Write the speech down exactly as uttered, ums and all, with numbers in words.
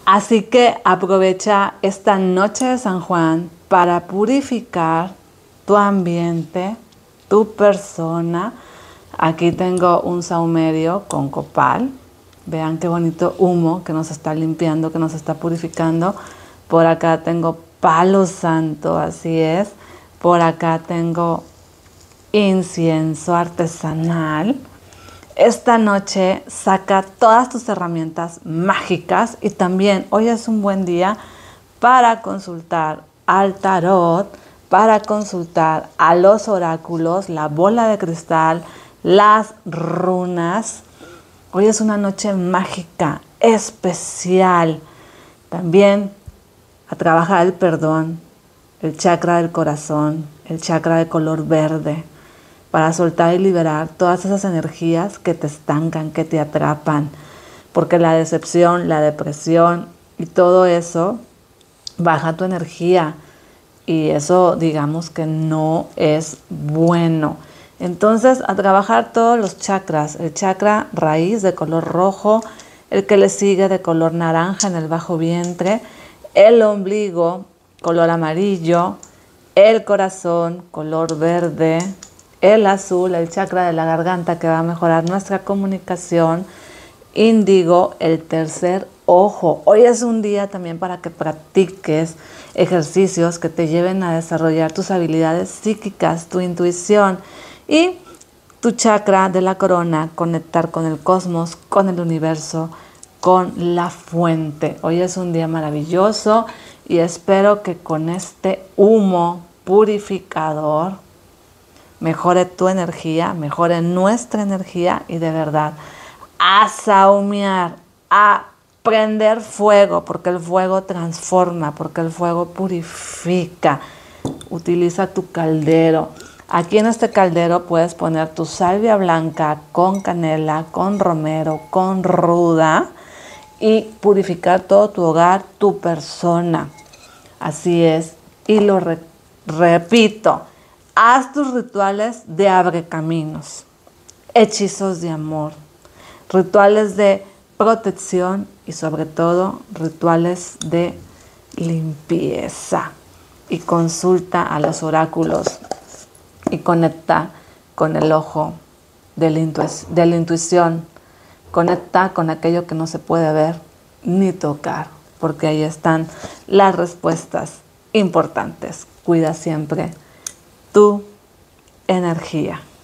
Así que aprovecha esta noche de San Juan para purificar tu ambiente, tu persona. Aquí tengo un saumerio con copal. Vean qué bonito humo que nos está limpiando, que nos está purificando. Por acá tengo palo santo, así es. Por acá tengo incienso artesanal. Esta noche saca todas tus herramientas mágicas y también hoy es un buen día para consultar al tarot, para consultar a los oráculos, la bola de cristal, las runas. Hoy es una noche mágica, especial. También a trabajar el perdón, el chakra del corazón, el chakra de color verde, para soltar y liberar todas esas energías que te estancan, que te atrapan. Porque la decepción, la depresión y todo eso baja tu energía. Y eso, digamos que no es bueno. Entonces, a trabajar todos los chakras. El chakra raíz de color rojo, el que le sigue de color naranja en el bajo vientre, el ombligo color amarillo, el corazón color verde, el azul, el chakra de la garganta que va a mejorar nuestra comunicación, índigo, el tercer ojo. Hoy es un día también para que practiques ejercicios que te lleven a desarrollar tus habilidades psíquicas, tu intuición y tu chakra de la corona, conectar con el cosmos, con el universo, con la fuente. Hoy es un día maravilloso y espero que con este humo purificador mejore tu energía, mejore nuestra energía y de verdad a saumear, a prender fuego, porque el fuego transforma, porque el fuego purifica. Utiliza tu caldero. Aquí en este caldero puedes poner tu salvia blanca con canela, con romero, con ruda y purificar todo tu hogar, tu persona. Así es. Y lo re repito. Haz tus rituales de abrecaminos, hechizos de amor, rituales de protección y sobre todo rituales de limpieza. Y consulta a los oráculos y conecta con el ojo de la, intu de la intuición. Conecta con aquello que no se puede ver ni tocar, porque ahí están las respuestas importantes. Cuida siempre tu energía.